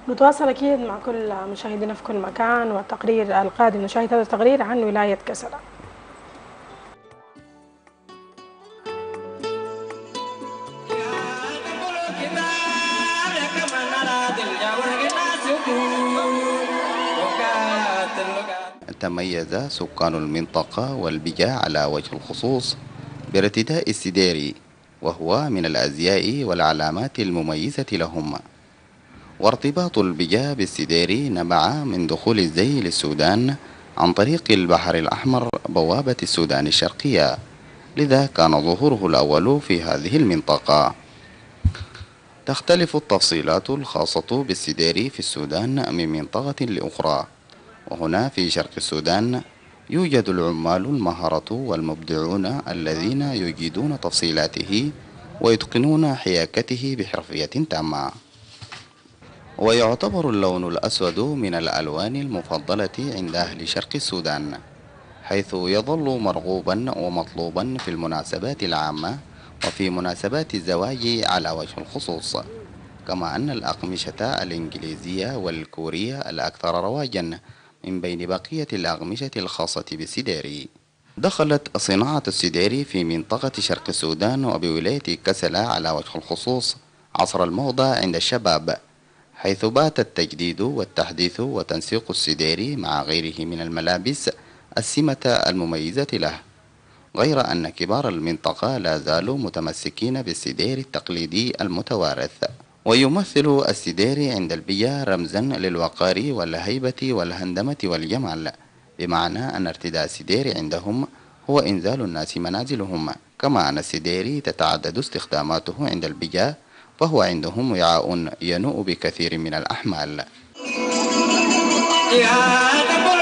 نتواصل أكيد مع كل مشاهدينا في كل مكان، والتقرير القادم نشاهد هذا التقرير عن ولاية كسلة. تميز سكان المنطقة والبجا على وجه الخصوص بارتداء السديري، وهو من الأزياء والعلامات المميزة لهم. وارتباط البجا بالسديري نبع من دخول الزي للسودان عن طريق البحر الأحمر بوابة السودان الشرقية، لذا كان ظهوره الأول في هذه المنطقة. تختلف التفصيلات الخاصة بالسديري في السودان من منطقة لأخرى، وهنا في شرق السودان يوجد العمال المهرة والمبدعون الذين يجيدون تفصيلاته ويتقنون حياكته بحرفية تامة. ويعتبر اللون الأسود من الألوان المفضلة عند أهل شرق السودان، حيث يظل مرغوبا ومطلوبا في المناسبات العامة وفي مناسبات الزواج على وجه الخصوص. كما أن الأقمشة الإنجليزية والكورية الأكثر رواجا من بين بقية الأقمشة الخاصة بالسديري. دخلت صناعة السديري في منطقة شرق السودان وبولاية كسلة على وجه الخصوص عصر الموضة عند الشباب، حيث بات التجديد والتحديث وتنسيق السديري مع غيره من الملابس السمة المميزة له، غير أن كبار المنطقة لا زالوا متمسكين بالسدير التقليدي المتوارث. ويمثل السدير عند البيا رمزا للوقار والهيبة والهندمة والجمال، بمعنى أن ارتداء السدير عندهم هو إنزال الناس منازلهم. كما أن السدير تتعدد استخداماته عند البيا، فهو عندهم وعاء ينوء بكثير من الأحمال.